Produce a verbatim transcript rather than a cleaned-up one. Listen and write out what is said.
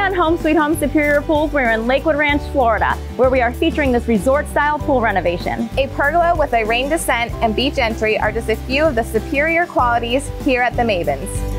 on Home Sweet Home Superior Pools. We're in Lakewood Ranch, Florida, where we are featuring this resort-style pool renovation. A pergola with a rain descent and beach entry are just a few of the superior qualities here at the Mabens.